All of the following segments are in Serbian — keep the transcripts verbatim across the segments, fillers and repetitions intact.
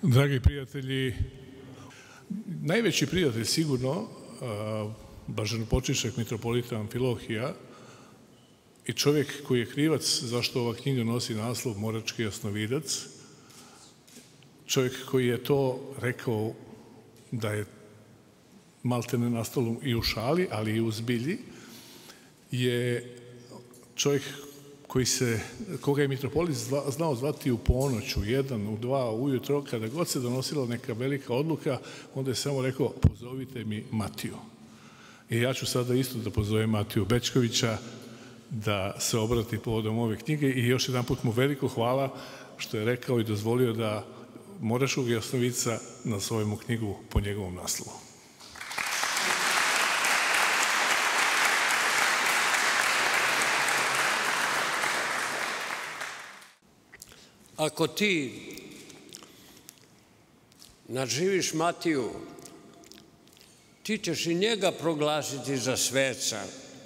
Dragi prijatelji, najveći prijatelj sigurno, blaženopočivšeg mitropolita Amfilohija i čovjek koji je krivac zašto ova knjiga nosi naslov Morački jasnovidac, čovjek koji je to rekao da je maltene nastalo i u šali, ali i u zbilji, je čovjek koji se, koga je mitropolit znao zvati u ponoć, u jedan, u dva, ujutro, kada god se donosila neka velika odluka, onda je samo rekao, pozovite mi Matiju. I ja ću sada isto da pozovem Matiju Bečkovića da se obrati povodom ove knjige i još jedan put mu veliko hvala što je rekao i dozvolio da Moračkog jasnovidca nazovemo knjigu po njegovom naslovu. Ako ti nadživiš Matiju, ti ćeš i njega proglasiti za sveca.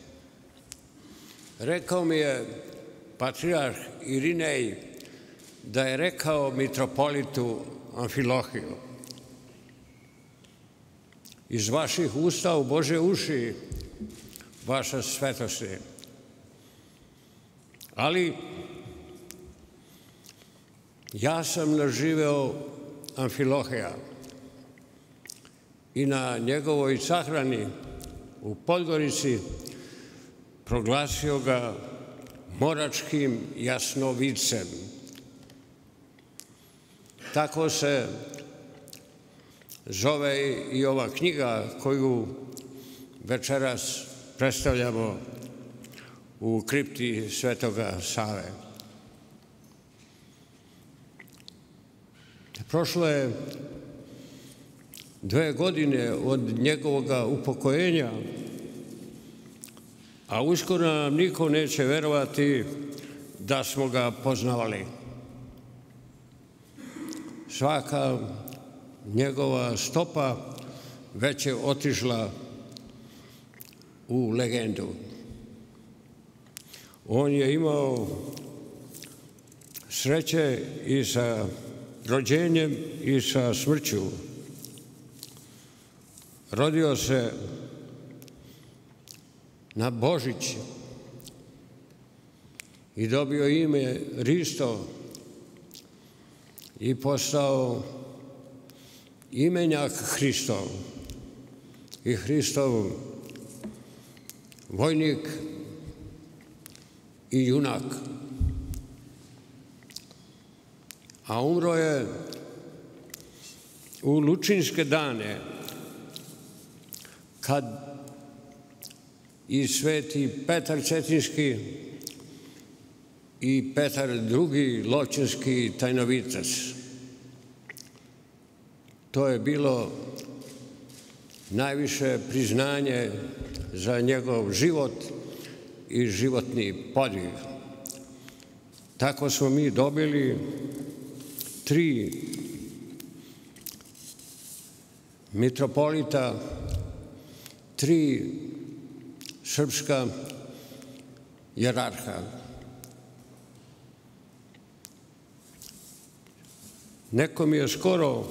Rekao mi je patrijarh Irinej da je rekao mitropolitu Amfilohiju: iz vaših usta u Božje uši, vaša svetosti. Ali ja sam naživeo Amfilohija i na njegovoj sahrani u Podgorici proglasio ga Moračkim jasnovidcem. Tako se zove i ova knjiga koju večeras predstavljamo u kripti Svetoga Save. Prošlo je dve godine od njegovog upokojenja, a uskoro nam niko neće verovati da smo ga poznavali. Svaka njegova stopa već je otišla u legendu. On je imao sreće i sa rođenjem i sa smrću. Rodio se na Božić i dobio ime Risto i postao imenjak Hristov i Hristov vojnik i junak. A umro je u Lučinske dane, kad i sveti Petar Cetinjski i Petar drugi Lovćenski tajnovitac. To je bilo najviše priznanje za njegov život i životni podvig. Tako smo mi dobili tri mitropolita, tri srpska jerarha. Neko mi je skoro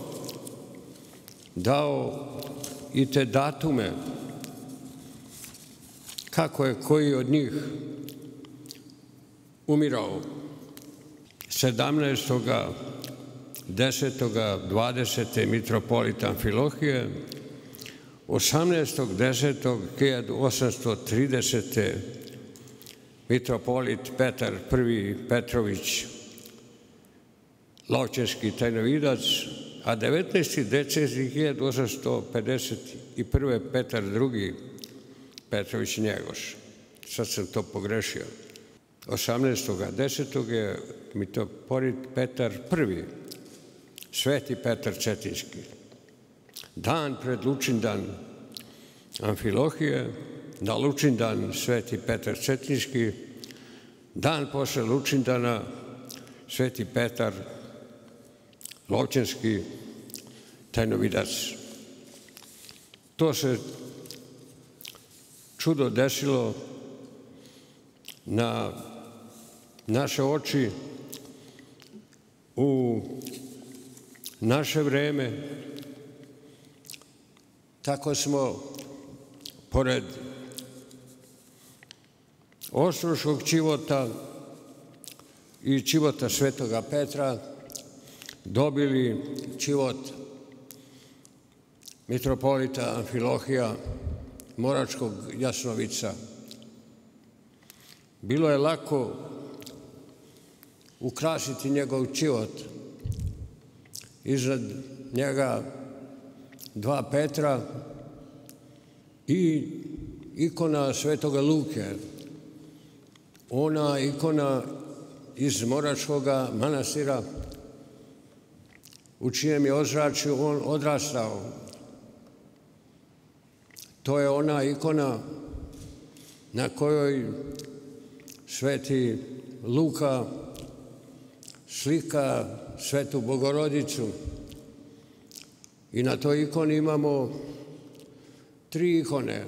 dao i te datume kako je koji od njih umirao. sedamnaestog desetog dvadesete mitropolit Amfilohije, osamnaestog desetog hiljadu osamsto tridesete mitropolit Petar prvi Petrović Lovćenski tajnovidac, a devetnaestog decembra hiljadu osamsto pedeset prve Petar drugi Petrović Njegoš. Sad sam to pogrešio. osamnaestog desetog je mitropolit Petar prvi Sveti Petar Cetinjski. Dan pred Lučindan Amfilohije, na Lučindan Sveti Petar Cetinjski, dan posle Lučindana Sveti Petar Lovćenski tajnovidac. To se čudo desilo na naše oči u naše vreme, tako smo, pored ostroškog ćivota i ćivota Svetoga Petra, dobili ćivot mitropolita Amfilohija Moračkog Jasnovica. Bilo je lako ukrasiti njegov ćivot. Iznad njega dva Petra i ikona Svetoga Luke. Ona ikona iz Moračkog manastira u čijem je ozračju on odrastao. To je ona ikona na kojoj sveti Luka slika Svetu Bogorodicu. I na toj ikoni imamo tri ikone.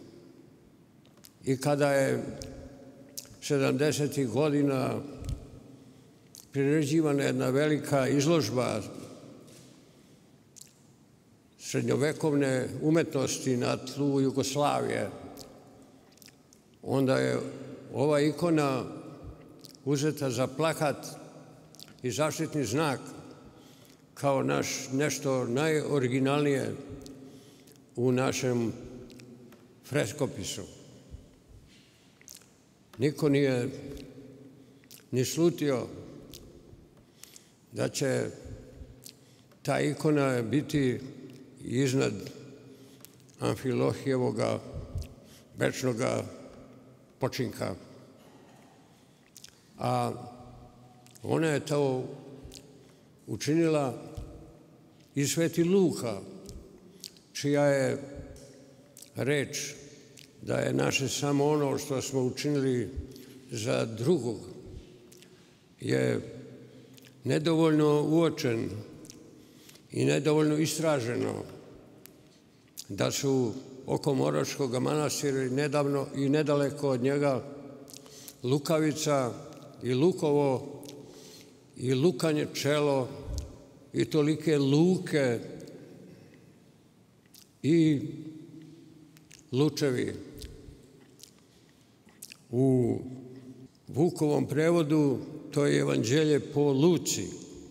I kada je sedamdesetih godina priređivana jedna velika izložba srednjovekovne umetnosti na tlu Jugoslavije, onda je ova ikona uzeta za plakat i zaštitni znak kao naš nešto najoriginalnije u našem freskopisu. Niko nije ni slutio da će ta ikona biti iznad Amfilohijevoga večnoga počinka. A ona je to učinila i sveti Luka, čija je reč da je naše samo ono što smo učinili za drugog je nedovoljno uočen i nedovoljno istraženo, da su oko Moračkog manastira nedavno i nedaleko od njega Lukavica i Lukovo i Lukanje čelo i tolike luke i lučevi. U Vukovom prevodu to je evanđelje po Luci,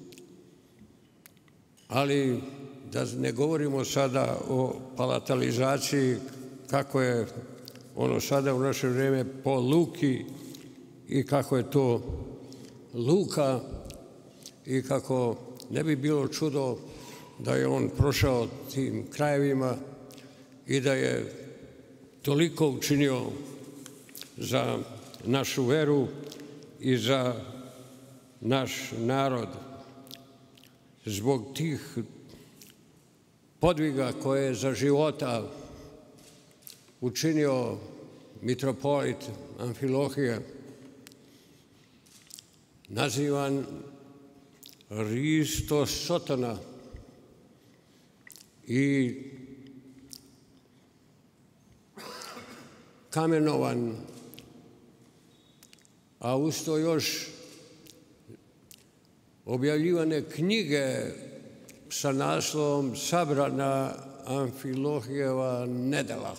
ali da ne govorimo sada o palatalizaciji kako je ono sada u naše vrijeme po Luki i kako je to Luka i kako ne bi bilo čudo da je on prošao tim krajevima i da je toliko učinio za našu veru i za naš narod. Zbog tih podviga koje je za života učinio mitropolit Amfilohije, nazivan Risto Sotona i kamenovan, a uz to još objavljivane knjige sa naslovom Sabrana Amfilohijeva nedela.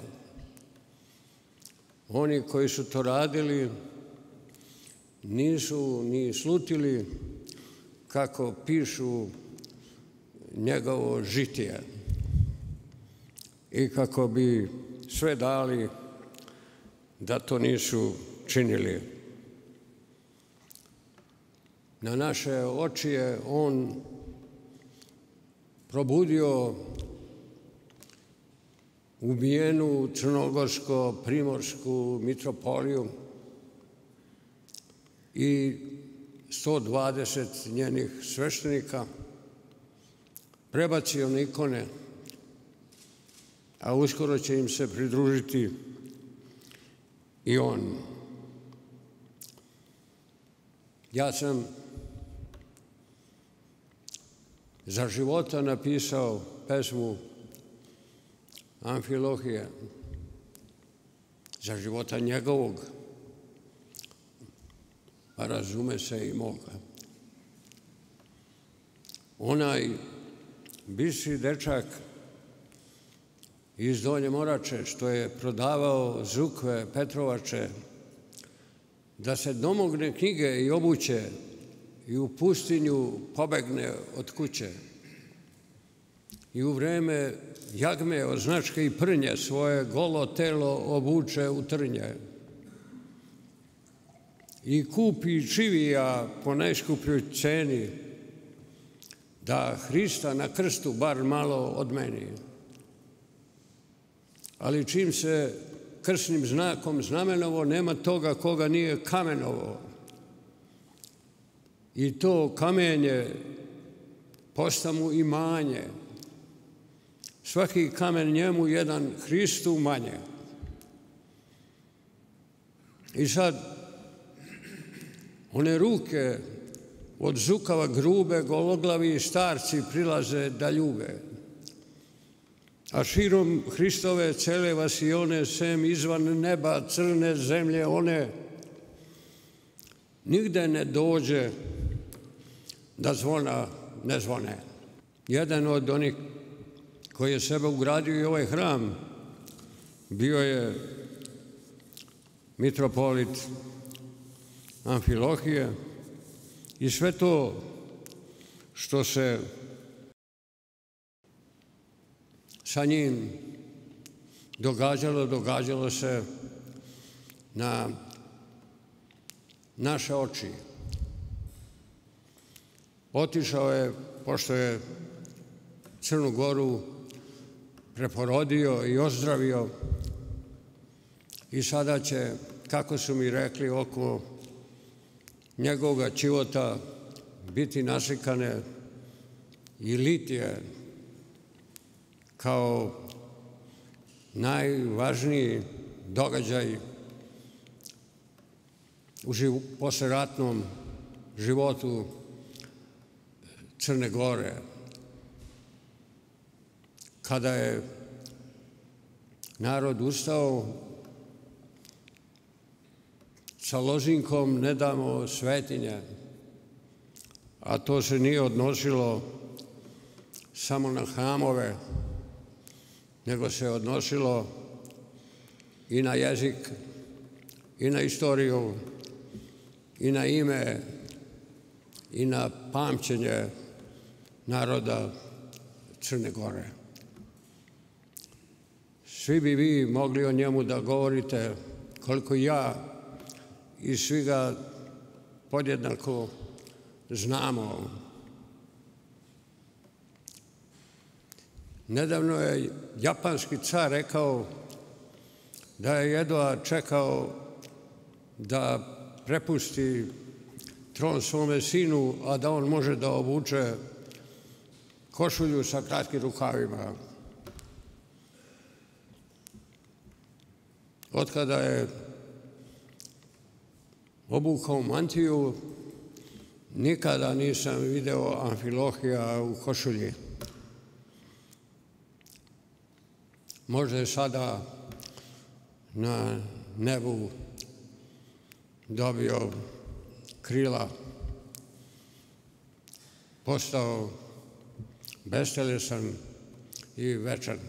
Oni koji su to radili nisu ni slutili kako pišu njegovo žitije i kako bi sve dali da to nisu činili. Na naše oči je on probudio ubijenu crnogorsko-primorsku mitropoliju i sto dvadeset njenih sveštenika, prebacio na ikone, a uskoro će im se pridružiti i on. Ja sam za života napisao pesmu Amfilohije, za života njegovog, pa razume se i moga. Onaj bistri dečak iz Donje Morače, što je prodavao zukve, petrovače, da se domogne knjige i obuće i u pustinju pobegne od kuće. I u vreme jagme od značke i prnje svoje golo telo obuče u trnje. I kupi čivija po najskupljoj ceni, da Hrista na krstu bar malo odmeni. Ali čim se krsnim znakom znamenovo, nema toga koga nije kamenovo. I to kamenje posta mu imanje. Svaki kamen njemu jedan Hristu manje. I sad, one ruke od zukava grube, gologlavi starci prilaze da ljube. A širom Hristove cele vasione, sem izvan neba, crne zemlje one, nigde ne dođe da zvona ne zvone. Jedan od onih koji je sebe ugradio i ovaj hram bio je mitropolit Amfilohije i sve to što se sa njim događalo, događalo se na naše oči. Otišao je, pošto je Crnu Goru preporodio i ozdravio, i sada će, kako su mi rekli, oko njegovog čivota biti naslikane i litije kao najvažniji događaj u posleratnom životu Crne Gore, kada je narod ustao sa lozinkom ne damo svetinje, a to se nije odnosilo samo na hramove, nego se odnosilo i na jezik, i na istoriju, i na ime, i na pamćenje naroda Crne Gore. Svi bi vi mogli o njemu da govorite koliko ja i svi ga podjednako znamo. Nedavno je japanski car rekao da je jedva čekao da prepusti tron svome sinu, a da on može da obuče košulju sa kratkim rukavima. Otkada je obukao mantiju, nikada nisam video Amfilohija u košulji. Možda je sada na nebu dobio krila, postao bestelesan i večan.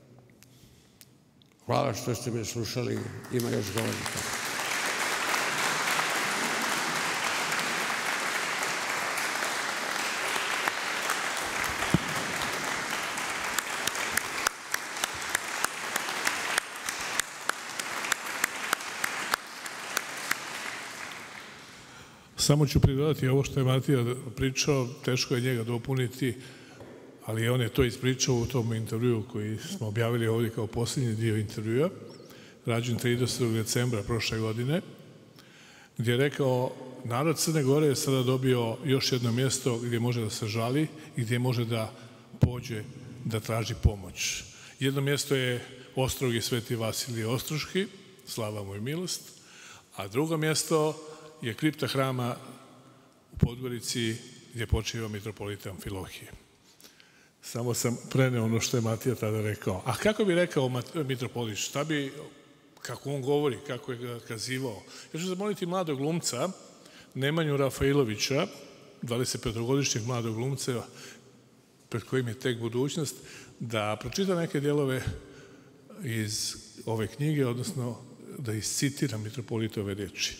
Hvala što ste me slušali, ima još govornika. Samo ću pridodati ovo što je Matija pričao, teško je njega dopuniti, ali on je to ispričao u tom intervjuu koji smo objavili ovdje kao posljednji dio intervjua, rađen tridesetog decembra prošle godine, gdje je rekao narod Crne Gore je sada dobio još jedno mjesto gdje može da se žali i gdje može da pođe da traži pomoć. Jedno mjesto je Ostrogi Sveti Vasilije Ostroški, slava mu i milost, a drugo mjesto je kripta hrama u Podgorici gdje počiva mitropolita Amfilohije. Samo sam preneo ono što je Matija tada rekao. A kako bi rekao mitropolit? Šta bi, kako on govori, kako je ga kazivao? Ja ću zamoliti mladog glumca, Nemanju Rafailovića, dvadesetpetogodišnjeg mladog glumca, pred kojim je tek budućnost, da pročita neke dijelove iz ove knjige, odnosno da iscitiram mitropolitove riječi.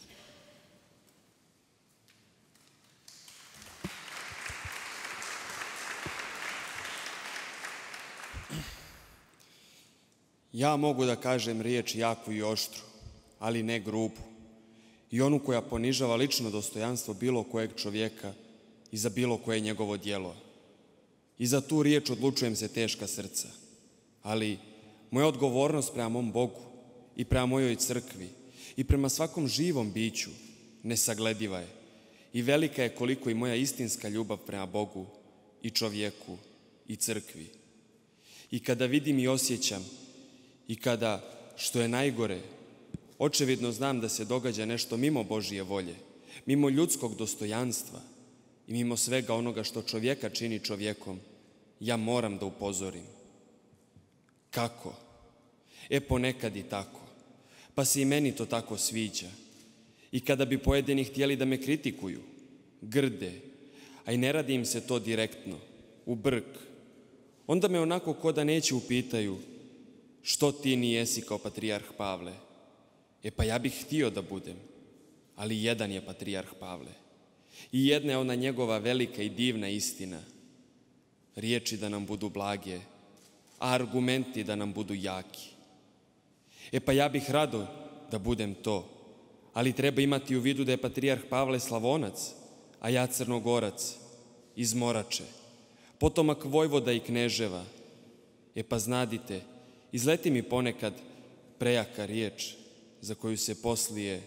Ja mogu da kažem riječ jaku i oštru, ali ne grubu, i onu koja ponižava lično dostojanstvo bilo kojeg čovjeka i za bilo koje njegovo djelo. I za tu riječ odlučujem se teška srca, ali moja odgovornost prema mom Bogu i prema mojoj crkvi i prema svakom živom biću nesaglediva je i velika je koliko i moja istinska ljubav prema Bogu i čovjeku i crkvi. I kada vidim i osjećam i kada, što je najgore, očevidno znam da se događa nešto mimo Božije volje, mimo ljudskog dostojanstva i mimo svega onoga što čovjeka čini čovjekom, ja moram da upozorim. Kako? E, ponekad i tako. Pa se i meni to tako sviđa. I kada bi pojedini htjeli da me kritikuju, grde, a i ne radi im se to direktno, u brk, onda me onako ko da neće upitaju: što ti nijesi kao patrijarh Pavle? E pa ja bih htio da budem, ali jedan je patrijarh Pavle. I jedna je ona njegova velika i divna istina. Riječi da nam budu blage, a argumenti da nam budu jaki. E pa ja bih rado da budem to, ali treba imati u vidu da je patrijarh Pavle Slavonac, a ja Crnogorac, iz Morače, potomak vojvoda i kneževa. E pa znadite, izleti mi ponekad prejaka riječ za koju se poslije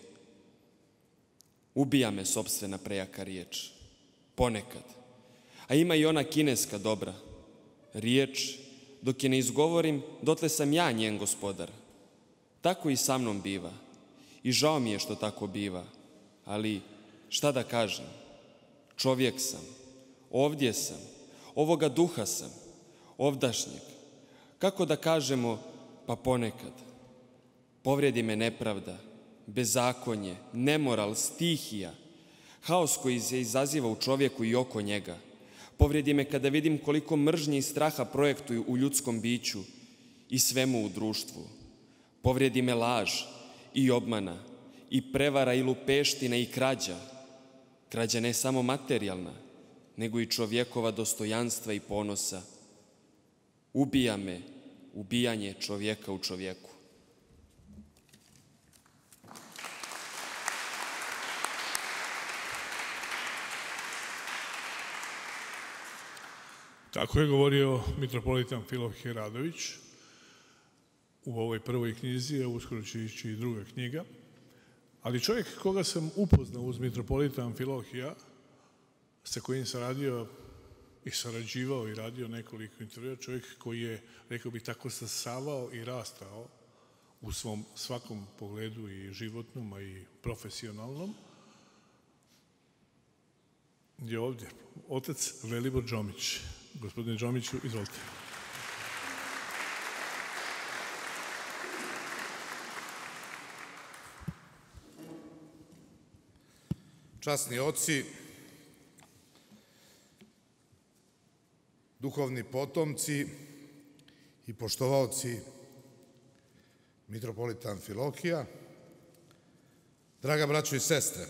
ubija me sopstvena prejaka riječ. Ponekad. A ima i ona kineska dobra. Riječ, dok je ne izgovorim, dotle sam ja njen gospodar. Tako i sa mnom biva. I žao mi je što tako biva. Ali šta da kažem? Čovjek sam. Ovdje sam. Ovoga duha sam. Ovdašnjeg. Kako da kažemo, pa ponekad. Povrijedi me nepravda, bezakonje, nemoral, stihija, haos koji se izaziva u čovjeku i oko njega. Povrijedi me kada vidim koliko mržnje i straha projektuju u ljudskom biću i svemu u društvu. Povrijedi me laž i obmana i prevara i lupeština i krađa. Krađa ne samo materijalna, nego i čovjekova dostojanstva i ponosa. Ubija me ubijanje čovjeka u čovjeku. Tako je govorio mitropolit Amfilohije Radović u ovoj prvoj knjizi, a uskoro će ići i druga knjiga. Ali čovjek koga sam upoznao uz mitropolita Amfilohija, sa kojim sam radio i sarađivao i radio nekoliko intervjua, čovjek koji je, rekao bih, tako stasavao i rastao u svom svakom pogledu i životnom, a i profesionalnom, je ovdje otac Velibor Đomić. Gospodine Đomiću, izvolite. Časni oci, duhovni potomci i poštovaoci mitropolita Amfilohija, draga braćo i sestre,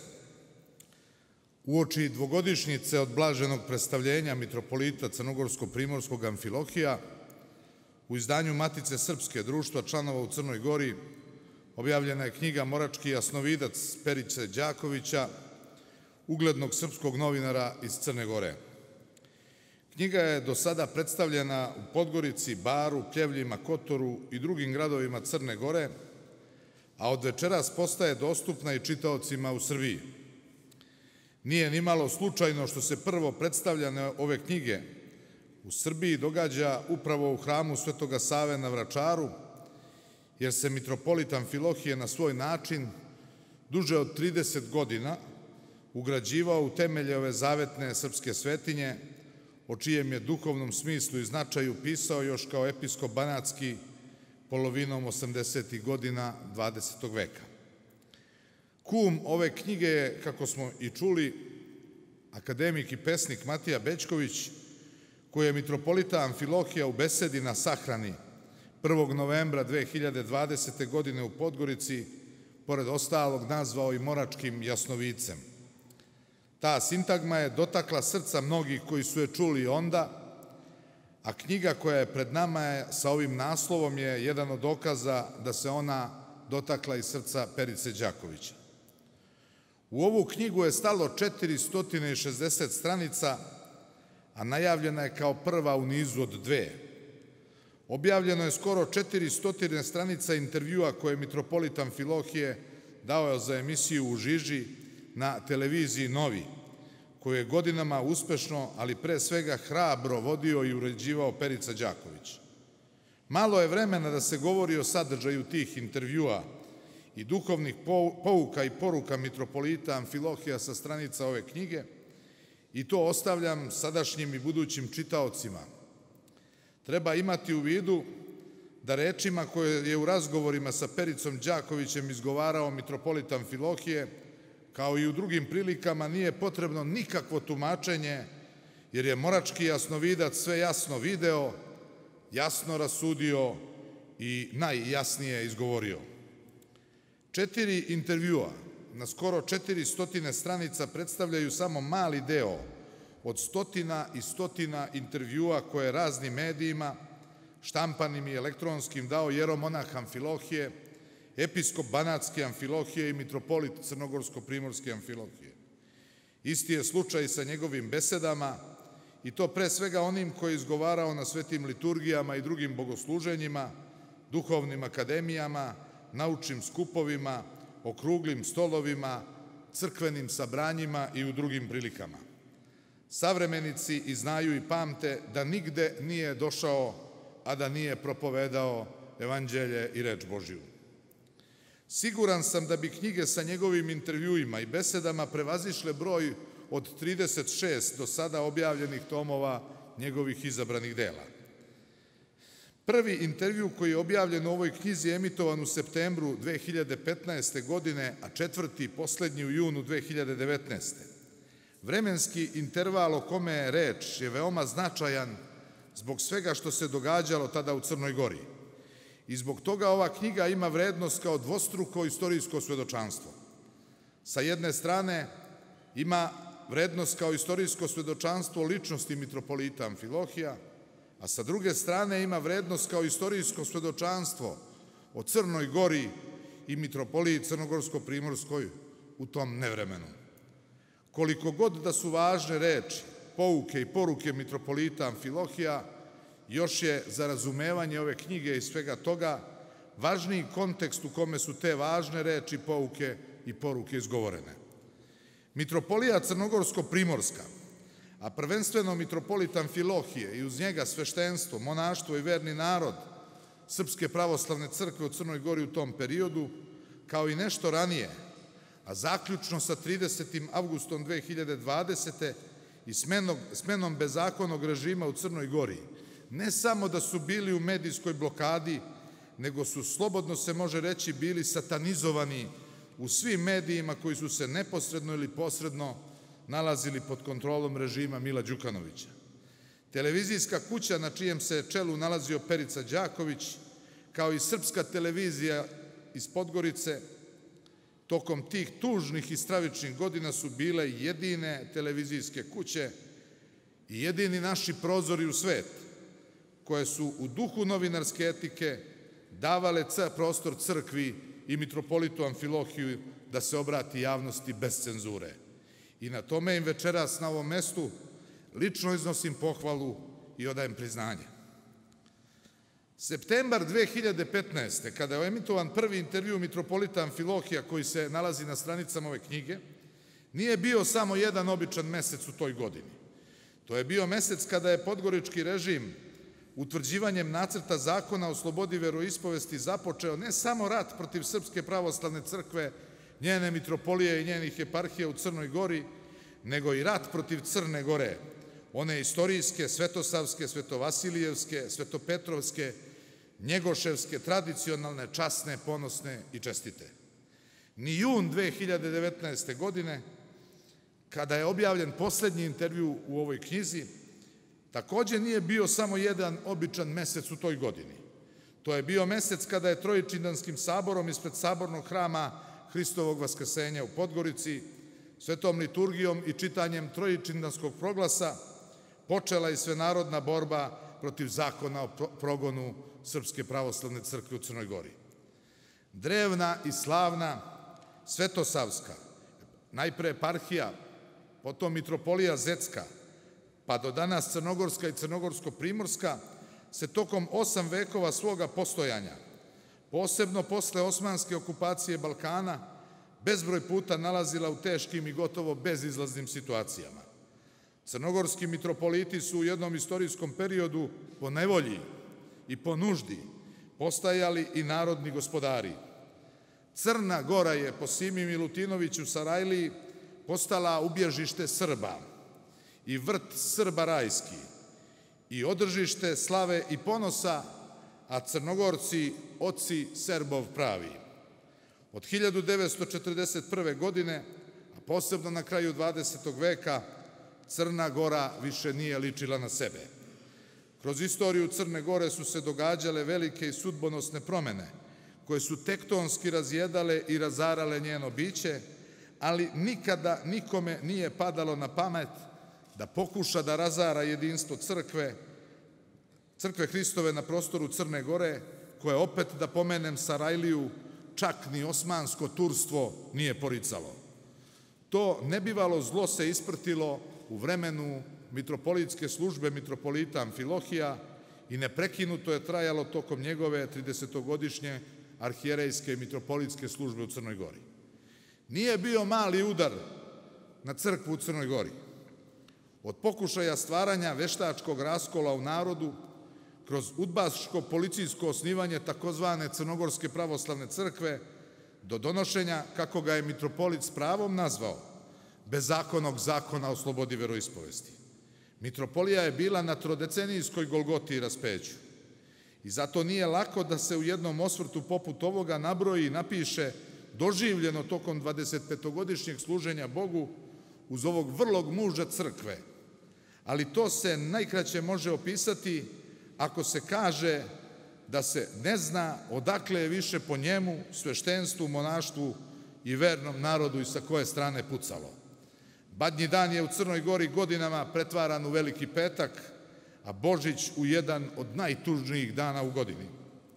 uoči dvogodišnjice od blaženog predstavljenja mitropolita Crnogorsko-Primorskog Amfilohija u izdanju Matice Srpske društva članova u Crnoj Gori objavljena je knjiga Morački jasnovidac Perice Đakovića, uglednog srpskog novinara iz Crne Gore. Knjiga je do sada predstavljena u Podgorici, Baru, Pljevljima, Kotoru i drugim gradovima Crne Gore, a od večeras postaje dostupna i čitaocima u Srbiji. Nije ni malo slučajno što se prvo predstavljanje ove knjige u Srbiji događa upravo u hramu Svetoga Save na Vračaru, jer se mitropolit Amfilohije na svoj način duže od trideset godina ugrađivao u temelje ove zavetne srpske svetinje, o čijem je duhovnom smislu i značaju pisao još kao episkop banatski polovinom osamdesetih godina dvadesetog veka. Kum ove knjige je, kako smo i čuli, akademik i pesnik Matija Bećković, koju je mitropolita Amfilohije u besedi na sahrani prvog novembra dve hiljade dvadesete. godine u Podgorici, pored ostalog, nazvao i moračkim jasnovicem. Ta sintagma je dotakla srca mnogih koji su je čuli onda, a knjiga koja je pred nama je, sa ovim naslovom je jedan od dokaza da se ona dotakla i srca Perice Đakovića. U ovu knjigu je stalo četiristo šezdeset stranica, a najavljena je kao prva u nizu od dve. Objavljeno je skoro četiristo stranica intervjua koje je mitropolit Amfilohije dao za emisiju u žiži na televiziji Novi, koju je godinama uspešno, ali pre svega hrabro vodio i uređivao Perica Đaković. Malo je vremena da se govori o sadržaju tih intervjua i duhovnih pouka i poruka mitropolita Amfilohija sa stranica ove knjige, i to ostavljam sadašnjim i budućim čitaocima. Treba imati u vidu da rečima koje je u razgovorima sa Pericom Đakovićem izgovarao mitropolit Amfilohije, kao i u drugim prilikama, nije potrebno nikakvo tumačenje, jer je morački jasnovidac sve jasno video, jasno rasudio i najjasnije izgovorio. Četiri intervjua na skoro četiristo stranica predstavljaju samo mali deo od stotina i stotina intervjua koje raznim medijima, štampanim i elektronskim, dao jeromonah Amfilohije, episkop Banatski Amfilohije i mitropolit Crnogorsko-primorski Amfilohije. Isti je slučaj sa njegovim besedama, i to pre svega onim koji je izgovarao na svetim liturgijama i drugim bogosluženjima, duhovnim akademijama, naučnim skupovima, okruglim stolovima, crkvenim sabranjima i u drugim prilikama. Savremenici i znaju i pamte da nigde nije došao, a da nije propovedao evanđelje i reč Božiju. Siguran sam da bi knjige sa njegovim intervjuima i besedama prevazišle broj od trideset šest do sada objavljenih tomova njegovih izabranih dela. Prvi intervju koji je objavljen u ovoj knjizi je emitovan u septembru dve hiljade petnaeste. godine, a četvrti, poslednji, u junu dve hiljade devetnaeste. Vremenski interval o kome je reč je veoma značajan zbog svega što se događalo tada u Crnoj Gori. I zbog toga ova knjiga ima vrednost kao dvostruko istorijsko svedočanstvo. Sa jedne strane ima vrednost kao istorijsko svedočanstvo o ličnosti mitropolita Amfilohija, a sa druge strane ima vrednost kao istorijsko svedočanstvo o Crnoj Gori i mitropoliji Crnogorsko-primorskoj u tom nevremenu. Koliko god da su važne reči, pouke i poruke mitropolita Amfilohija, još je za razumevanje ove knjige i svega toga važniji kontekst u kome su te važne reči, pouke i poruke izgovorene. Mitropolija Crnogorsko-primorska, a prvenstveno mitropolit Amfilohije i uz njega sveštenstvo, monaštvo i verni narod Srpske pravoslavne crkve u Crnoj Gori u tom periodu, kao i nešto ranije, a zaključno sa tridesetim avgustom dve hiljade dvadesete. i smenom bezakonnog režima u Crnoj Gori, ne samo da su bili u medijskoj blokadi, nego su, slobodno se može reći, bili satanizovani u svim medijima koji su se neposredno ili posredno nalazili pod kontrolom režima Mila Đukanovića. Televizijska kuća na čijem se čelu nalazio Perica Đaković, kao i Srpska televizija iz Podgorice, tokom tih tužnih i stravičnih godina su bile jedine televizijske kuće i jedini naši prozori u svet, koje su u duhu novinarske etike davale prostor crkvi i mitropolitu Amfilohiju da se obrati javnosti bez cenzure. I na tome im večeras na ovom mestu lično iznosim pohvalu i odajem priznanje. Septembar dve hiljade petnaeste. kada je emitovan prvi intervju mitropolita Amfilohija koji se nalazi na stranicama ove knjige, nije bio samo jedan običan mesec u toj godini. To je bio mesec kada je podgorički režim utvrđivanjem nacrta zakona o slobodi veroispovesti započeo ne samo rat protiv Srpske pravoslavne crkve, njene mitropolije i njenih eparhija u Crnoj Gori, nego i rat protiv Crne Gore, one istorijske, svetosavske, svetovasilijevske, svetopetrovske, njegoševske, tradicionalne, časne, ponosne i čestite. Ni jun dve hiljade devetnaeste. godine, kada je objavljen poslednji intervju u ovoj knjizi, takođe nije bio samo jedan običan mesec u toj godini. To je bio mesec kada je Trojičindanskim saborom ispred sabornog hrama Hristovog vaskrsenja u Podgorici, svetom liturgijom i čitanjem Trojičindanskog proglasa počela i svenarodna borba protiv zakona o progonu Srpske pravoslavne crkve u Crnoj Gori. Drevna i slavna Svetosavska, najpre eparhija, potom mitropolija Zecka, pa do danas Crnogorska i Crnogorsko-Primorska, se tokom osam vekova svoga postojanja, posebno posle osmanske okupacije Balkana, bezbroj puta nalazila u teškim i gotovo bezizlaznim situacijama. Crnogorski mitropoliti su u jednom istorijskom periodu po nevolji i po nuždi postajali i narodni gospodari. Crna Gora je po Simi Milutinoviću Sarajliji postala ubježište Srba i vrt Srba rajski i održište slave i ponosa, a Crnogorci oci Srbov pravi. Od hiljadu devetsto četrdeset prve. godine, a posebno na kraju dvadesetog veka, Crna Gora više nije ličila na sebe. Kroz istoriju Crne Gore su se događale velike i sudbonosne promene, koje su tektonski razjedale i razarale njeno biće, ali nikada nikome nije padalo na pamet da pokuša da razara jedinstvo crkve, crkve Hristove na prostoru Crne Gore, koje opet, da pomenem Sarajliju, čak ni osmansko turstvo nije poricalo. To nebivalo zlo se isprtilo u vremenu mitropolitske službe mitropolita Amfilohija i neprekinuto je trajalo tokom njegove tridesetogodišnje arhijerejske i mitropolitske službe u Crnoj Gori. Nije bio mali udar na crkvu u Crnoj Gori. Od pokušaja stvaranja veštačkog raskola u narodu, kroz udbaško policijsko osnivanje takozvane Crnogorske pravoslavne crkve, do donošenja, kako ga je mitropolit s pravom nazvao, bezakonog zakona o slobodi veroispovesti. Mitropolija je bila na trodecenijskoj golgoti i raspeću. I zato nije lako da se u jednom osvrtu poput ovoga nabroji i napiše doživljeno tokom dvadesetpetogodišnjeg služenja Bogu uz ovog vrlog muža crkve. Ali to se najkraće može opisati ako se kaže da se ne zna odakle je više po njemu, sveštenstvu, monaštvu i vernom narodu i sa koje strane pucalo. Badnji dan je u Crnoj Gori godinama pretvaran u Veliki petak, a Božić u jedan od najtužnijih dana u godini.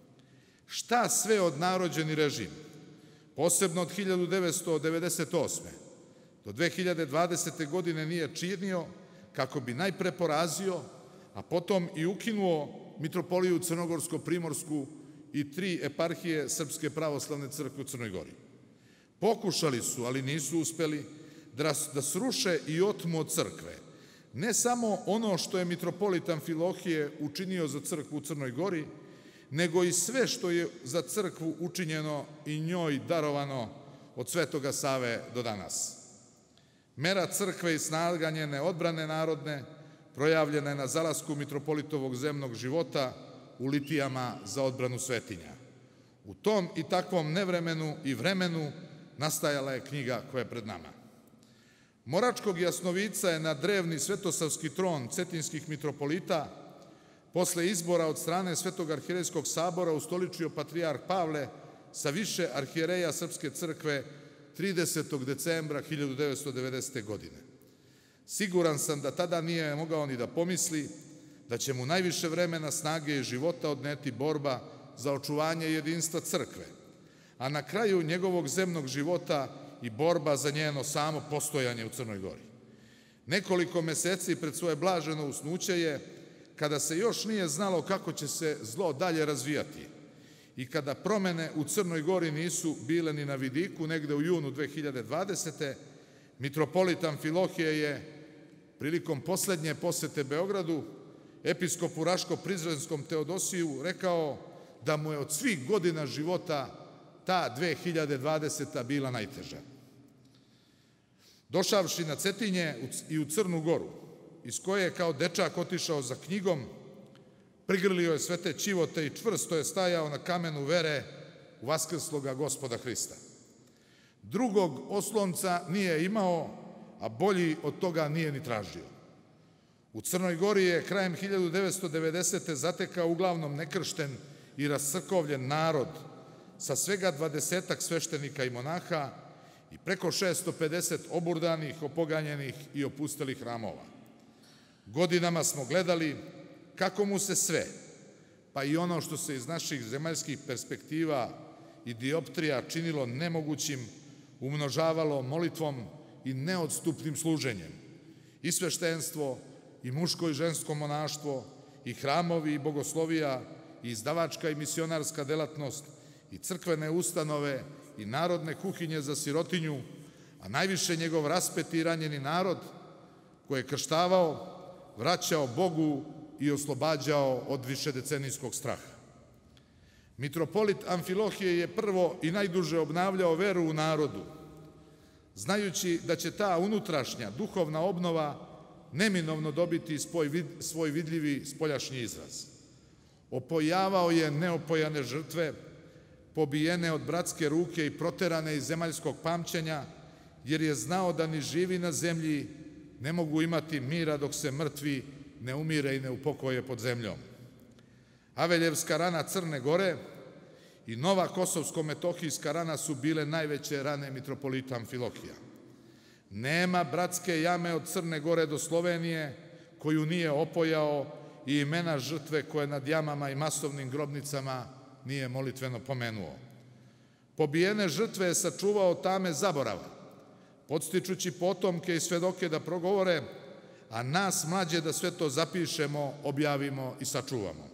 Šta sve odnarođeni režim, posebno od hiljadu devetsto devedeset osme. do dve hiljade dvadesete. godine nije činio kako bi najpre porazio, a potom i ukinuo mitropoliju Crnogorsko-Primorsku i tri eparhije Srpske pravoslavne crkve u Crnoj Gori. Pokušali su, ali nisu uspeli, da sruše i otmu od crkve. Ne samo ono što je mitropolit Amfilohije učinio za crkvu u Crnoj Gori, nego i sve što je za crkvu učinjeno i njoj darovano od Svetoga Save do danas. Mera crkve i snaga njene odbrane narodne projavljena je na zalasku mitropolitovog zemnog života u litijama za odbranu svetinja. U tom i takvom nevremenu i vremenu nastajala je knjiga koja je pred nama. Moračkog jasnovica je na drevni svetosavski tron cetinskih mitropolita posle izbora od strane Svetog arhijerejskog sabora ustoličio patrijarh Pavle sa više arhijereja Srpske crkve tridesetog decembra hiljadu devetsto devedesete. godine. Siguran sam da tada nije mogao ni da pomisli da će mu najviše vremena, snage i života odneti borba za očuvanje jedinstva crkve, a na kraju njegovog zemnog života i borba za njeno samo postojanje u Crnoj Gori. Nekoliko meseci pred svoje blaženo usnuće je, kada se još nije znalo kako će se zlo dalje razvijati i kada promene u Crnoj Gori nisu bile ni na vidiku, negde u junu dve hiljade dvadesete. mitropolit Amfilohije je prilikom poslednje posete Beogradu episkopu Raško-Prizrenskom Teodosiju rekao da mu je od svih godina života ta dve hiljade dvadeseta. bila najteža. Došavši na Cetinje i u Crnu Goru, iz koje je kao dečak otišao za knjigom, prigrlio je sve te ćivote i čvrsto je stajao na kamenu vere u vaskrsloga Gospoda Hrista. Drugog oslonca nije imao, a bolji od toga nije ni tražio. U Crnoj Gori je krajem hiljadu devetsto devedesete. zatekao uglavnom nekršten i rascrkovljen narod sa svega dvadesetak sveštenika i monaha i preko šesto pedeset oburdanih, opoganjenih i opustelih hramova. Godinama smo gledali kako mu se sve, pa i ono što se iz naših zemaljskih perspektiva i dioptrija činilo nemogućim, umnožavalo molitvom i neodstupnim služenjem. I sveštenstvo, i muško i žensko monaštvo, i hramovi i bogoslovija, i izdavačka i misionarska delatnost, i crkvene ustanove, i narodne kuhinje za sirotinju, a najviše njegov raspeti i ranjeni narod, koji je krštavao, vraćao Bogu i oslobađao od višedecenijskog straha. Mitropolit Amfilohije je prvo i najduže obnavljao veru u narodu, znajući da će ta unutrašnja duhovna obnova neminovno dobiti svoj vidljivi spoljašnji izraz. Opojavao je neopojane žrtve, pobijene od bratske ruke i proterane iz zemaljskog pamćenja, jer je znao da ni živi na zemlji ne mogu imati mira dok se mrtvi ne umire i ne upokoje pod zemljom. Aveljevska rana Crne Gore i nova kosovsko-metohijska rana su bile najveće rane mitropolita Amfilohija. Nema bratske jame od Crne Gore do Slovenije koju nije opojao i imena žrtve koje nad jamama i masovnim grobnicama nije molitveno pomenuo. Pobijene žrtve je sačuvao tame zaborava, podstičući potomke i svedoke da progovore, a nas mlađe da sve to zapišemo, objavimo i sačuvamo.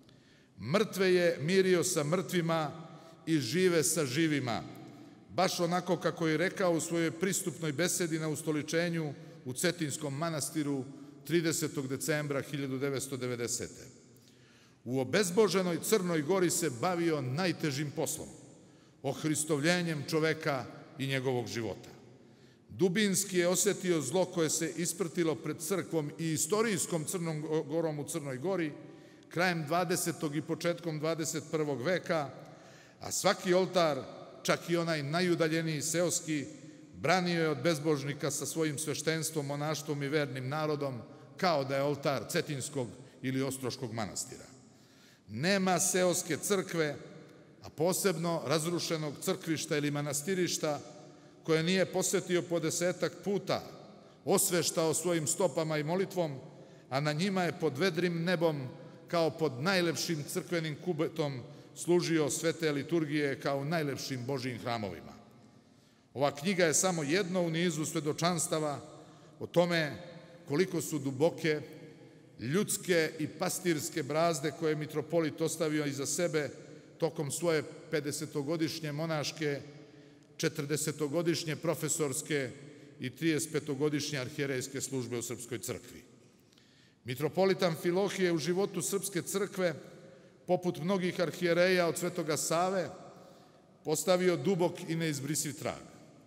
Mrtve je mirio sa mrtvima i žive sa živima, baš onako kako je rekao u svojoj pristupnoj besedi na ustoličenju u Cetinskom manastiru tridesetog decembra hiljadu devetsto devedesete. U obezboženoj Crnoj Gori se bavio najtežim poslom, ohristovljenjem čoveka i njegovog života. Dubinski je osetio zlo koje se isprtilo pred crkvom i istorijskom Crnom Gorom u Crnoj Gori krajem dvadesetog i početkom dvadeset prvog veka, a svaki oltar, čak i onaj najudaljeniji seoski, branio je od bezbožnika sa svojim sveštenstvom, monaštvom i vernim narodom, kao da je oltar Cetinskog ili Ostroškog manastira. Nema seoske crkve, a posebno razrušenog crkvišta ili manastirišta, koje nije posetio po desetak puta, osveštao svojim stopama i molitvom, a na njima je pod vedrim nebom, kao pod najlepšim crkvenim kubetom, služio svete liturgije kao u najlepšim Božijim hramovima. Ova knjiga je samo jedno u nizu svedočanstava o tome koliko su duboke ljudske i pastirske brazde koje je mitropolit ostavio iza sebe tokom svoje pedesetogodišnje monaške, četrdesetogodišnje profesorske i tridesetpetogodišnje arhijerejske službe u Srpskoj crkvi. Mitropolit Amfilohije u životu Srpske crkve, poput mnogih arhijereja od Svetoga Save, postavio dubok i neizbrisiv trag.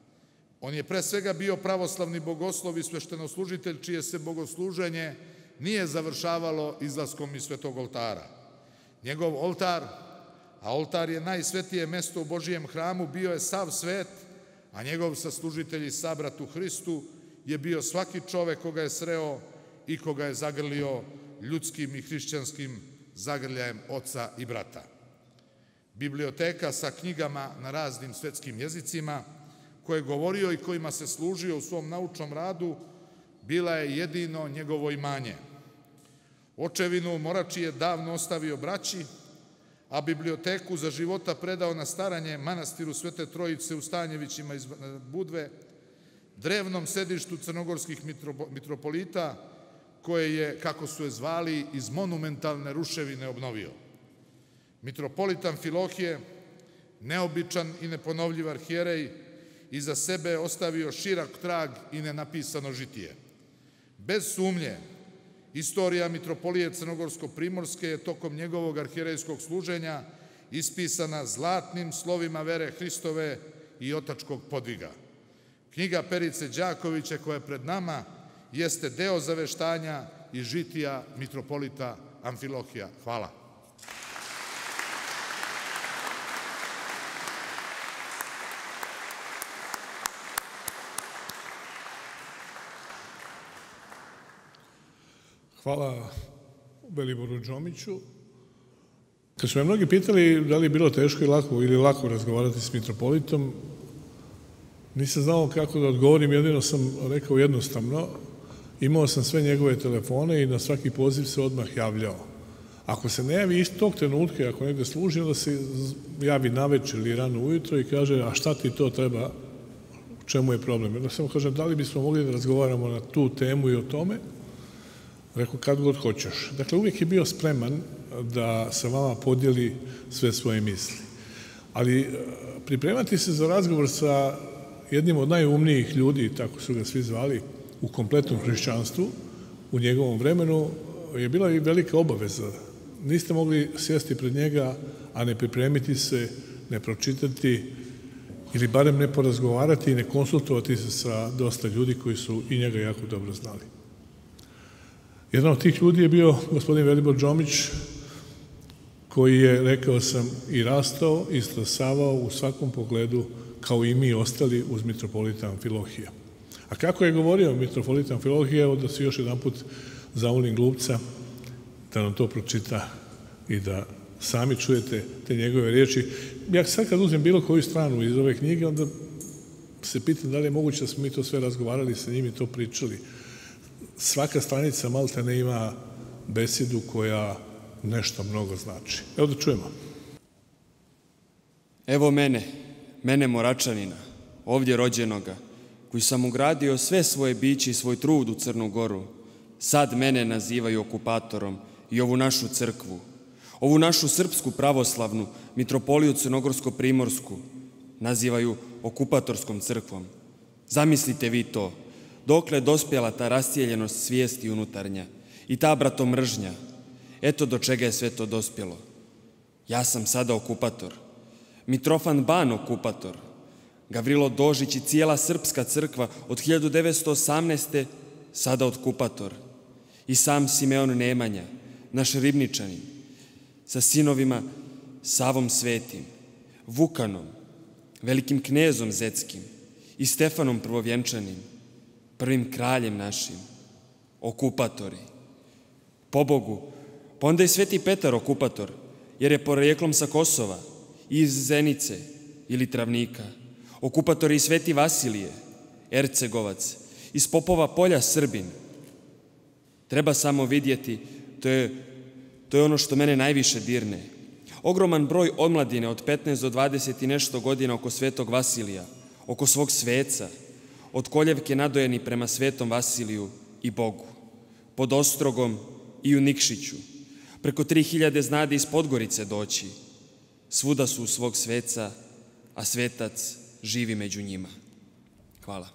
On je pre svega bio pravoslavni bogoslov i sveštenoslužitelj čije se bogosluženje nije završavalo izlaskom iz svetog oltara. Njegov oltar, a oltar je najsvetije mesto u Božijem hramu, bio je sav svet, a njegov saslužitelj i sabrat u Hristu je bio svaki čovek koga je sreo i koga je zagrlio ljudskim i hrišćanskim zagrljajem oca i brata. Biblioteka sa knjigama na raznim svetskim jezicima, koje je govorio i kojima se služio u svom naučnom radu, bila je jedino njegovo imanje. Očevinu u Morači je davno ostavio braći, a biblioteku za života predao na staranje manastiru Svete Trojice u Stanjevićima iz Budve, drevnom sedištu crnogorskih mitropolita, koje je, kako su je zvali, iz monumentalne ruševine obnovio. Mitropolit Amfilohije, neobičan i neponovljiv arhijerej, iza sebe ostavio širok trag i nenapisano žitije. Bez sumnje, istorija mitropolije Crnogorsko-Primorske je tokom njegovog arhijerejskog služenja ispisana zlatnim slovima vere Hristove i otačkog podviga. Knjiga Perice Đakovića koja je pred nama jeste deo zaveštanja i žitija mitropolita Amfilohija. Hvala. Hvala Veliboru Đomiću. Kad su me mnogi pitali da li je bilo teško i lako ili lako razgovarati s mitropolitom, nisam znao kako da odgovorim, jedino sam rekao jednostavno. Imao sam sve njegove telefone i na svaki poziv se odmah javljao. Ako se ne javi iz tog trenutka, ako negde služi, onda se javi navečer ili rano ujutro i kaže, a šta ti to treba, u čemu je problem? Onda samo kažem, da li bismo mogli da razgovaramo na tu temu i o tome? Rekao, kad god hoćeš. Dakle, uvijek je bio spreman da sa vama podijeli sve svoje misli. Ali pripremati se za razgovor sa jednim od najumnijih ljudi, tako su ga svi zvali, u kompletnom hrišćanstvu, u njegovom vremenu, je bila i velika obaveza. Niste mogli sjesti pred njega, a ne pripremiti se, ne pročitati, ili barem ne porazgovarati i ne konsultovati se sa dosta ljudi koji su i njega jako dobro znali. Jedan od tih ljudi je bio gospodin Velibor Đomić, koji je, rekao sam, i rastao, i stasavao u svakom pogledu, kao i mi ostali, uz mitropolita Amfilohija. A kako je govorio mitropolita Amfilohija, evo da se još jedan put zamolim glupca da nam to pročita i da sami čujete te njegove riječi. Ja sad kad uzmem bilo koju stranu iz ove knjige, onda se pitam da li je moguće da smo mi to sve razgovarali sa njim i to pričali. Svaka stranica malta ne ima besedu koja nešto mnogo znači. Evo da čujemo. Evo mene, mene Moračanina, ovdje rođenoga, koji sam ugradio sve svoje biće i svoj trud u Crnu Goru, sad mene nazivaju okupatorom i ovu našu crkvu, ovu našu srpsku pravoslavnu mitropoliju Crnogorsko-Primorsku nazivaju okupatorskom crkvom. Zamislite vi to, dokle je dospjela ta rastijeljenost svijesti unutarnja i ta bratomržnja. Eto do čega je sve to dospjelo. Ja sam sada okupator, Mitrofan Ban okupator, Gavrilo Dožić i cijela srpska crkva od hiljadu devetsto osamnaeste. sada okupator. I sam Simeon Nemanja, naš Ribničanin, sa sinovima Savom Svetim, Vukanom, velikim knezom Zetskim i Stefanom Prvovjenčanim, prvim kraljem našim, okupatori. Pobogu, pa onda i Sveti Petar okupator, jer je poreklom sa Kosova, iz Zenice ili Travnika, okupator i Sveti Vasilije, Ercegovac, iz Popova polja Srbin. Treba samo vidjeti, to je, to je ono što mene najviše dirne. Ogroman broj omladine od petnaest do dvadeset i nešto godina oko Svetog Vasilija, oko svog sveca, od koljevke nadojeni prema Svetom Vasiliju i Bogu, pod Ostrogom i u Nikšiću, preko tri hiljade znade iz Podgorice doći. Svuda su u svog sveca, a svetac živi među njima. Hvala.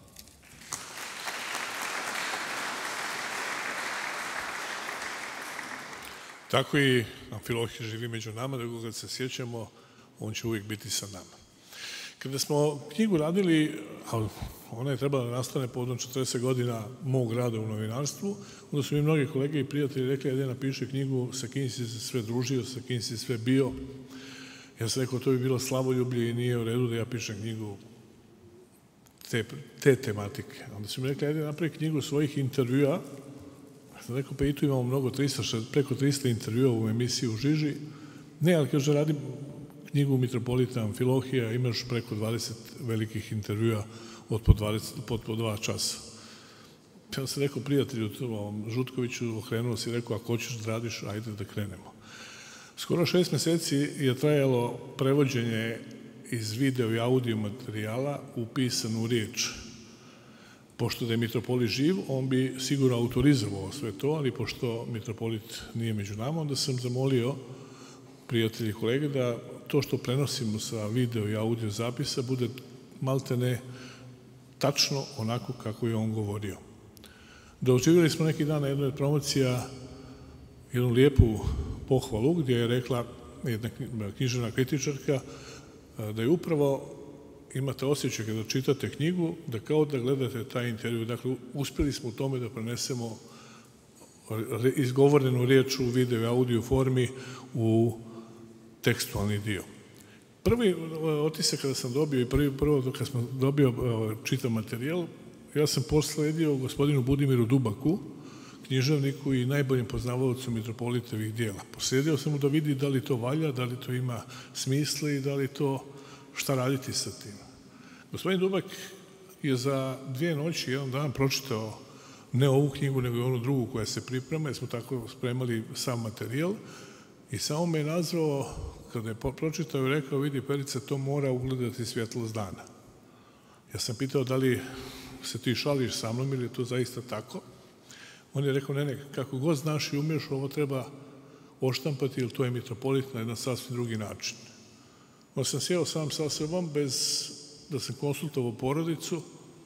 Tako i Amfilohije živi među nama, da kad se sjećamo, on će uvijek biti sa nama. Kada smo knjigu radili, a ona je trebala da nastane povodom četrdeset godina mog rada u novinarstvu, onda su mi mnogi kolege i prijatelji rekli, ajde napiši knjigu sa kim si se sve družio, sa kim si sve bio. Ja sam rekao, to bi bilo slavoljublje i nije u redu da ja pišem knjigu te, te tematike. Onda su mi rekli, ajde napravi knjigu svojih intervjua. Ja sam rekao, pa i tu imamo mnogo, trista, preko trista intervjua u emisiji u Žiži. Ne, ali kaže, radim knjigu mitropolita Amfilohija, imaš preko dvadeset velikih intervjua od po, dvadeset, pod po dva časa. Ja sam rekao prijatelju Žutkoviću, okrenuo si i rekao, ako hoćeš da radiš, ajde da krenemo. Skoro šest meseci je trajalo prevođenje iz video i audio materijala u pisanu riječ. Pošto da je mitropolit živ, on bi sigurno autorizovao sve to, ali pošto mitropolit nije među nama, onda sam zamolio prijatelji i kolege da to što prenosimo sa video i audio zapisa bude maltene tačno onako kako je on govorio. Doživjeli smo neki dan na jednoj od promocija jednu lijepu pohvalu gdje je rekla jedna književna kritičarka da je upravo imate osjećaj kada čitate knjigu da kao da gledate taj intervju. Dakle, uspjeli smo u tome da prenesemo izgovorenu riječ u video i audio formi u tekstualni dio. Prvi otisak kada sam dobio i prvi, prvo kada sam dobio čitav materijal, ja sam posledio gospodinu Budimiru Dubaku, književniku i najboljem poznavaocu mitropolitovih dijela. Posjedio sam mu da vidi da li to valja, da li to ima smisla i da li to šta raditi sa tim. Gospodin Dubak je za dvije noći, jedan dan pročitao ne ovu knjigu, nego i onu drugu koja se priprema, jer smo tako spremali sam materijal i samo me je nazvao, kada je pročitao i rekao, vidi Perica, to mora ugledati svjetlost dana. Ja sam pitao da li se ti šališ sa mnom ili je to zaista tako. On je rekao, ne, ne, kako god znaš i umiješ, ovo treba oštampati, jer to je mitropolit na jedan sasvim drugi način. On sam sjeo sam sa sobom, bez da sam konsultovao porodicu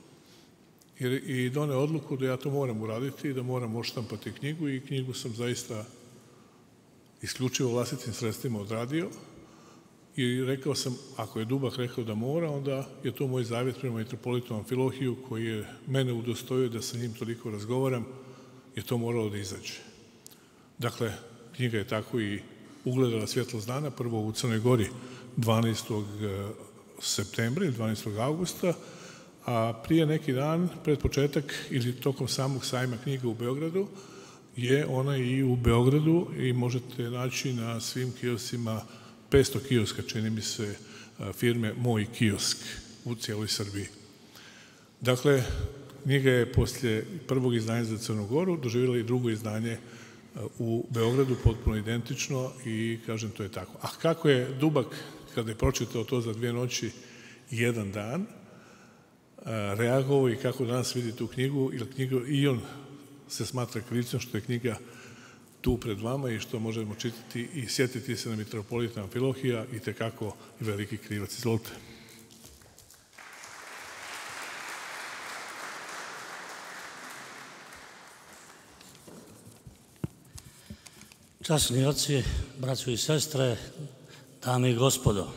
i doneo odluku da ja to moram uraditi i da moram oštampati knjigu i knjigu sam zaista isključivo vlastitim sredstvima odradio i rekao sam, ako je Dubak rekao da mora, onda je to moj zavjet prema mitropolitu Amfilohiju koji je mene udostojio da sa njim toliko razgovaram, je to moralo da izađe. Dakle, knjiga je tako i ugledala svjetlost dana, prvo u Crnoj Gori dvanaestog septembra ili dvanaestog avgusta, a prije neki dan, pred početak ili tokom samog sajma knjiga u Beogradu, je ona i u Beogradu i možete naći na svim kiosima, petsto kioska, čini mi se, firme Moj kiosk u cijeloj Srbiji. Dakle, knjiga je poslije prvog izdanja za Crnu Goru doživjela i drugo izdanje u Beogradu, potpuno identično i kažem, to je tako. A kako je Dubak, kada je pročitao to za dvije noći i jedan dan, reagovao i kako danas vidi tu knjigu, jer knjigu i on se smatra krivcem što je knjiga tu pred vama i što možemo čitati i sjetiti se na mitropolita Amfilohija i tekako veliki krivac. Izvolite. Časni oci, braćo i sestre, dame i gospodo.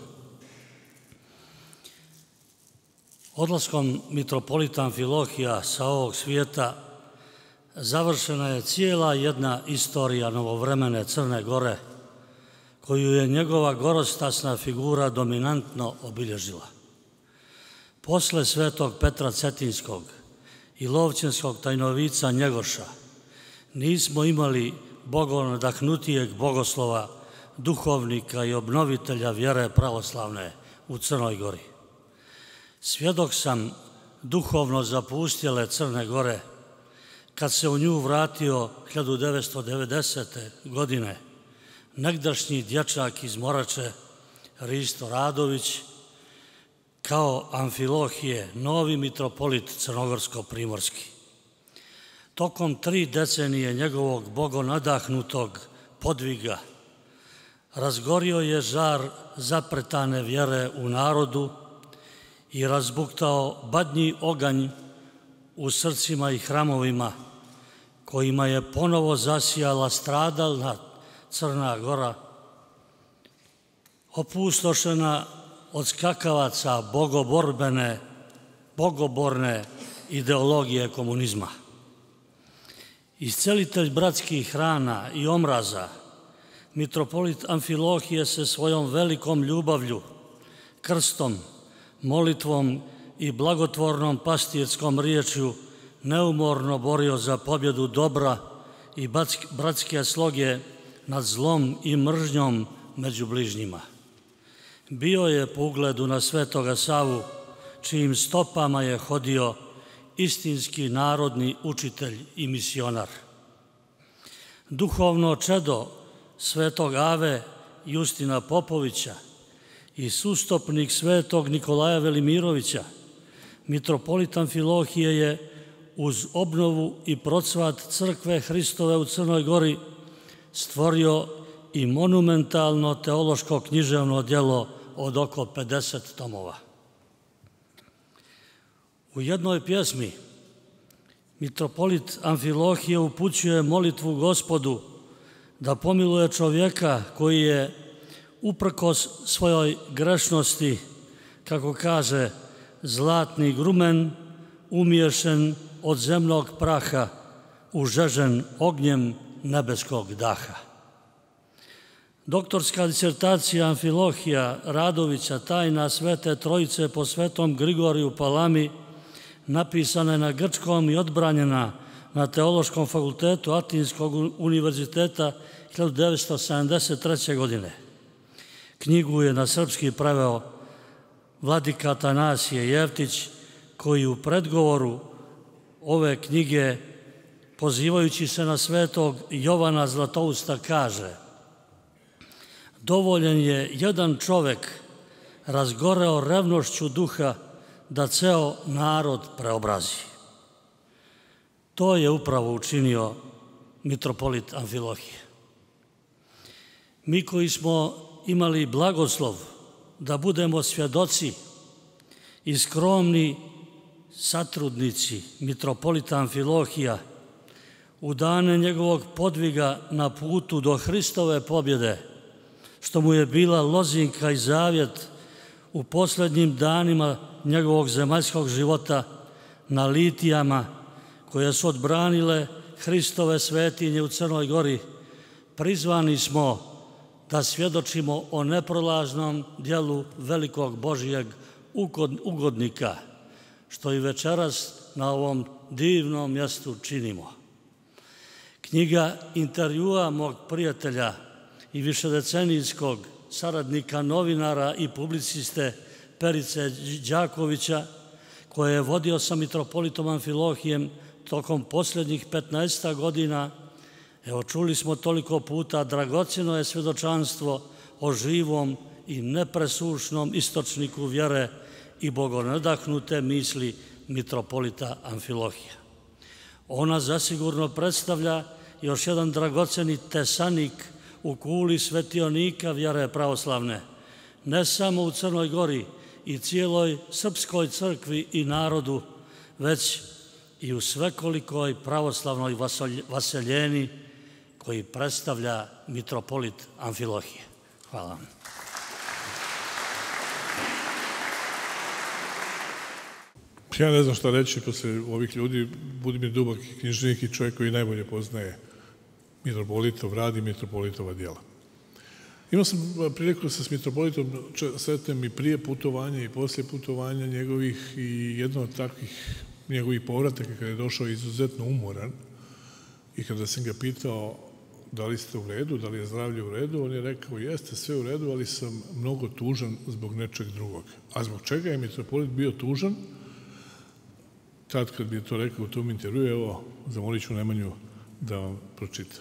Odlaskom mitropolita Amfilohija sa ovog svijeta završena je cijela jedna istorija novovremene Crne Gore, koju je njegova gorostasna figura dominantno obilježila. Posle svetog Petra Cetinskog i lovćenskog tajnovica Njegoša nismo imali bogonadahnutijeg bogoslova, duhovnika i obnovitelja vjere pravoslavne u Crnoj Gori. Svjedok sam duhovno zapustjele Crne Gore kad se u nju vratio hiljadu devetsto devedesete. godine negdašnji dječak iz Morače Risto Radović kao Amfilohije, novi mitropolit crnogorsko-primorski. Tokom tri decenije njegovog bogonadahnutog podviga razgorio je žar zapretane vjere u narodu i razbuktao badnji oganj u srcima i hramovima kojima je ponovo zasijala stradalna Crna Gora, opustošena od skakavaca bogoborbene, bogoborne ideologije komunizma. Iscelitelj bratskih rana i omraza, mitropolit Amfilohije se svojom velikom ljubavlju, krstom, molitvom i blagotvornom pastirskom riječju neumorno borio za pobjedu dobra i bratske sloge nad zlom i mržnjom među bližnjima. Bio je po ugledu na Svetoga Savu, čijim stopama je hodio istinski narodni učitelj i misionar. Duhovno čedo Svetog Ave Justina Popovića i sustopnik Svetog Nikolaja Velimirovića, mitropolit Amfilohije je uz obnovu i procvat crkve Hristove u Crnoj Gori stvorio i monumentalno teološko književno djelo od oko pedeset tomova. U jednoj pjesmi mitropolit Amfilohije upućuje molitvu Gospodu da pomiluje čovjeka koji je uprkos svojoj grešnosti, kako kaže, zlatni grumen umiješen od zemnog praha, užežen ognjem nebeskog daha. Doktorska disertacija Amfilohija Radovića Tajna Svete Trojice po svetom Grigoriju Palami napisana je na grčkom i odbranjena na Teološkom fakultetu Atinskog univerziteta hiljadu devetsto sedamdeset treće. godine. Knjigu je na srpski preveo vladika Atanasije Jeftić, koji u predgovoru ove knjige, pozivajući se na svetog Jovana Zlatousta, kaže: dovoljen je jedan čovek razgoreo revnošću duha da ceo narod preobrazi. To je upravo učinio mitropolit Amfilohije. Mi koji smo imali blagoslov da budemo svjedoci i skromni satrudnici mitropolita Amfilohija u dane njegovog podviga na putu do Hristove pobjede, što mu je bila lozinka i zavjet u posljednjim danima njegovog zemaljskog života na litijama koje su odbranile Hristove svetinje u Crnoj Gori, prizvani smo da svjedočimo o neprolaznom djelu velikog Božijeg ugodnika, što i večeras na ovom divnom mjestu činimo. Knjiga intervjua mog prijatelja i višedecenijskog saradnika novinara i publiciste Perice Đakovića, koje je vodio sa mitropolitom Amfilohijem tokom posljednjih petnaest godina, evo čuli smo toliko puta, dragocjeno je svjedočanstvo o živom i nepresušnom istočniku vjere i bogonadahnute misli mitropolita Amfilohija. Ona zasigurno predstavlja još jedan dragocjeni tesanik u kuli svetionika vjere pravoslavne, ne samo u Crnoj Gori i cijeloj srpskoj crkvi i narodu, već i u svekolikoj pravoslavnoj vaseljeni koji predstavlja mitropolit Amfilohije. Hvala vam. Ja ne znam šta reći posle ovih ljudi. Budimir Dubak, književnik i čovjek koji najbolje poznaje mitropolitov rad i mitropolitova djela. Imao sam priliku da se s mitropolitom sretnem i prije putovanja i poslije putovanja njegovih, i jedno od takvih njegovih povrataka kada je došao izuzetno umoran i kada sam ga pitao da li ste u redu, da li je zdravlje u redu, on je rekao: jeste sve u redu, ali sam mnogo tužan zbog nečeg drugog. A zbog čega je mitropolit bio tužan? Tad kad bi je to rekao u tom intervju, evo, zamolit ću Nemanju da vam pročita.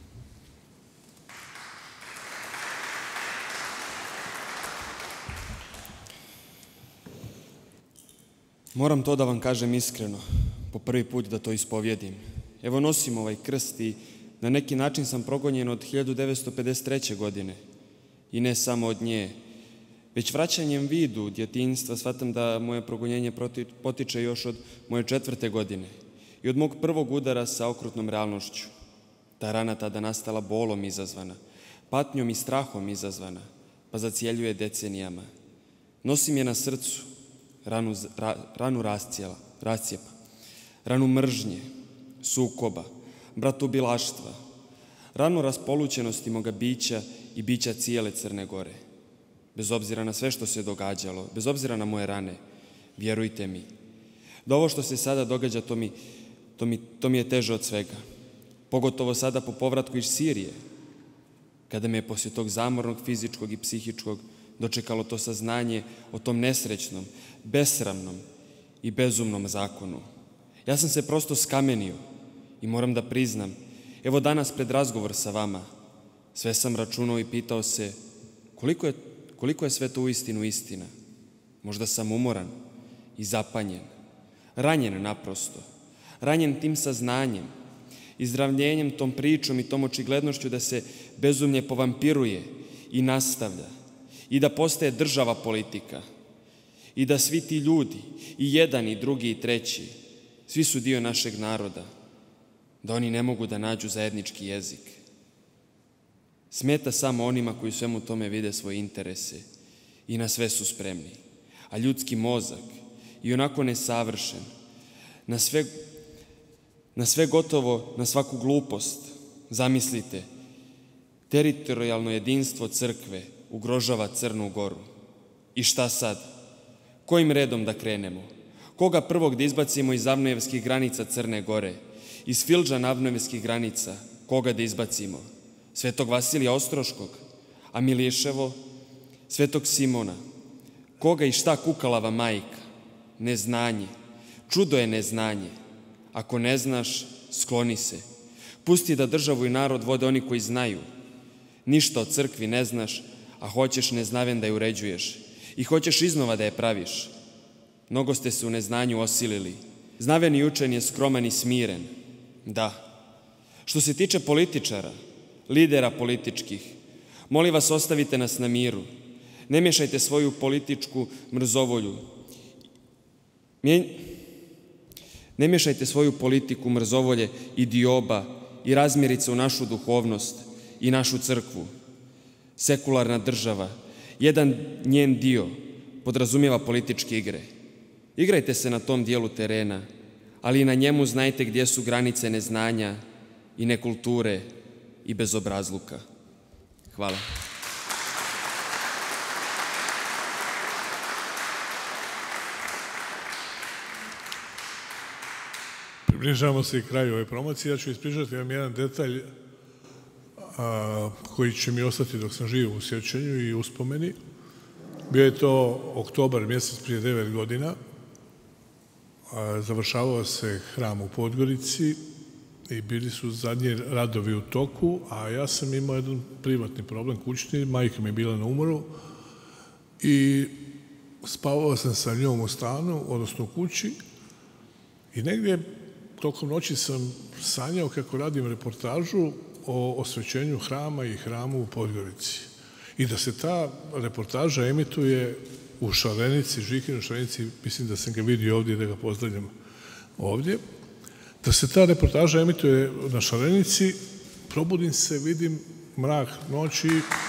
Moram to da vam kažem iskreno, po prvi put da to ispovjedim. Evo nosim ovaj krst i na neki način sam progonjen od hiljadu devetsto pedeset treće. godine. I ne samo od nje. Već vraćanjem vidu djetinjstva shvatam da moje progonjenje potiče još od moje četvrte godine i od mog prvog udara sa okrutnom realnošću. Ta rana tada nastala bolom izazvana, patnjom i strahom izazvana, pa zacjeljuje decenijama. Nosim je na srcu, ranu, ra, ranu rascijela, rascijepa, ranu mržnje, sukoba, bratubilaštva, ranu raspolućenosti moga bića i bića cijele Crne Gore. Bez obzira na sve što se događalo, bez obzira na moje rane, vjerujte mi, da ovo što se sada događa, to mi, to mi, to mi je teže od svega. Pogotovo sada po povratku iz Sirije, kada me je poslije tog zamornog fizičkog i psihičkog dočekalo to saznanje o tom nesrećnom, besramnom i bezumnom zakonu. Ja sam se prosto skamenio i moram da priznam, evo danas pred razgovor sa vama, sve sam računao i pitao se koliko je, koliko je sve to uistinu istina. Možda sam umoran i zapanjen, ranjen naprosto, ranjen tim saznanjem, izdravljenjem tom pričom i tom očiglednošću da se bezumlje povampiruje i nastavlja i da postaje država politika i da svi ti ljudi, i jedan i drugi i treći, svi su dio našeg naroda, da oni ne mogu da nađu zajednički jezik. Smeta samo onima koji u svemu tome vide svoje interese i na sve su spremni. A ljudski mozak, i onako nesavršen, na sve, na sve gotovo, na svaku glupost, zamislite, teritorijalno jedinstvo crkve ugrožava Crnu Goru. I šta sad? Kojim redom da krenemo? Koga prvog da izbacimo iz Avnojevskih granica Crne Gore? iz Filđa navneveskih granica, koga da izbacimo? Svetog Vasilija Ostroškog, a Miliševo, Svetog Simona. Koga i šta kukalava majka? Neznanje. Čudo je neznanje. Ako ne znaš, skloni se. Pusti da državu i narod vode oni koji znaju. Ništa o crkvi ne znaš, a hoćeš neznaven da je uređuješ. I hoćeš iznova da je praviš. Mnogo ste se u neznanju osilili. Znaven i učen je skroman i smiren. Da. Što se tiče političara, lidera političkih, molim vas, ostavite nas na miru. Ne mešajte svoju političku mrzovolju. Ne mešajte svoju politiku mrzovolje i dioba i razmirice u našu duhovnost i našu crkvu. Sekularna država, jedan njen dio, podrazumijeva političke igre. Igrajte se na tom dijelu terena, ali i na njemu znajte gdje su granice neznanja i nekulture i bezobrazluka. Hvala. Približavamo se i kraju ove promocije. Ja ću ispričati vam jedan detalj a, koji će mi ostati dok sam živ u sjećanju i uspomeni. Bio je to oktobar mjesec prije devet godina. A, završavao se hram u Podgorici i bili su zadnji radovi u toku, a ja sam imao jedan privatni problem kućni, majka mi je bila na umoru i spavao sam sa njom u stanu, odnosno u kući, i negdje tokom noći sam sanjao kako radim reportažu o osvećenju hrama i hramu u Podgorici. I da se ta reportaža emituje u Šarenici, Žikinu Šarenici, mislim da sam ga vidio ovdje, da ga pozdravljam ovdje. Da se ta reportaža emituje na Šarenici, probudim se, vidim mrak noći,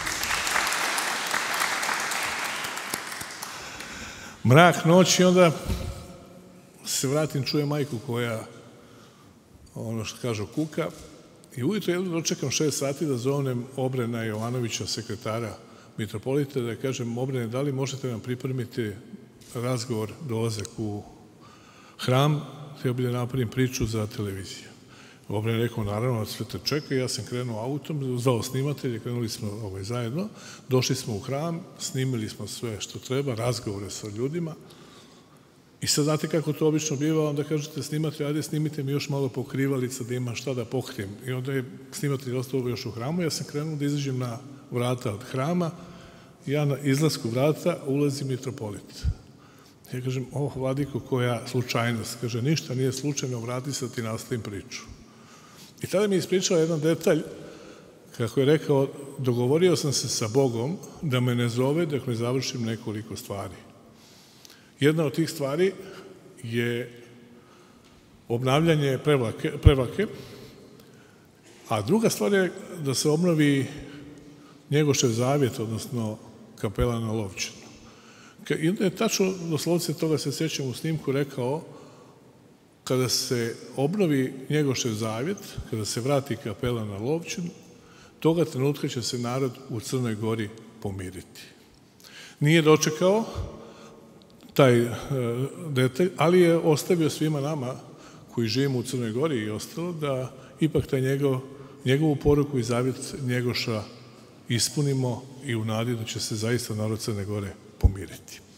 mrak noći, onda se vratim, čujem majku koja, ono što kažu, kuka, i ujutro jedno dočekam šest sati da zovnem Obrena Jovanovića, sekretara mitropolita, da kažem: Obrene, da li možete nam pripremiti razgovor, dolazak u hram, htio bi da napravim priču za televiziju. Obren je rekao: naravno, sve te čeka. Ja sam krenuo autom, zvao snimatelje, krenuli smo ovaj, zajedno, došli smo u hram, snimili smo sve što treba, razgovore sa ljudima. I sad znate kako to obično biva, onda kažete snimatelj: ajde snimite mi još malo pokrivalica da imam šta da pokrijem. I onda je snimatelj ostao još u hramu, ja sam krenuo da izađem na vrata od hrama, ja na izlasku vrata ulazi mitropolit. Ja kažem: o, vladiko, koja slučajnost. Kaže: ništa nije slučajno, vrati se da ti nastavim priču. I tada mi je ispričao jedan detalj, kako je rekao: dogovorio sam se sa Bogom da me ne zove dok ne završim nekoliko stvari. Jedna od tih stvari je obnavljanje prevlake, prevlake, a druga stvar je da se obnovi Njegošev zavjet, odnosno kapela na Lovćenu. I onda je tačno, doslovce toga se sjećam, u snimku rekao: kada se obnovi Njegošev zavjet, kada se vrati kapela na Lovćenu, toga trenutka će se narod u Crnoj Gori pomiriti. Nije dočekao taj e, detalj, ali je ostavio svima nama koji živimo u Crnoj Gori i ostalo da ipak taj njegov, njegovu poruku i zavjet Njegoša ispunimo i u nadi da će se zaista narod Crne Gore pomiriti.